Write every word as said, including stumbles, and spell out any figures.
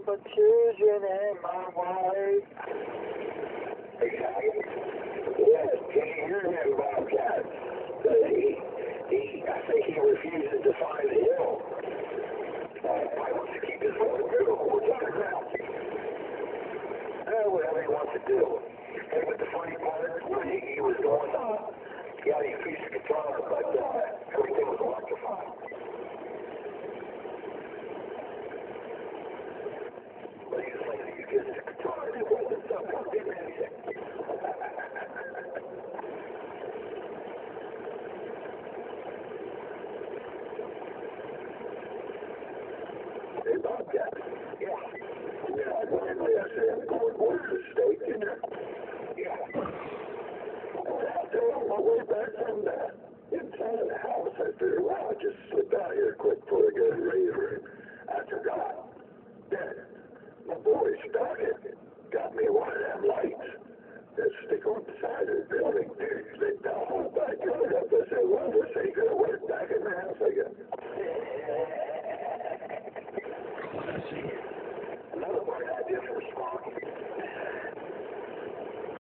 group of children and my wife. Exactly. Yes, can you hear him about that? But he, he, I think he refuses to find the hill. Uh, he wants to keep his foot on the ground. Uh, whatever he wants to do. And but the funny part, when he, he was going on, he had a piece of guitar, but uh, everything was electrified. But he was like, you get the guitar, and it wasn't so good.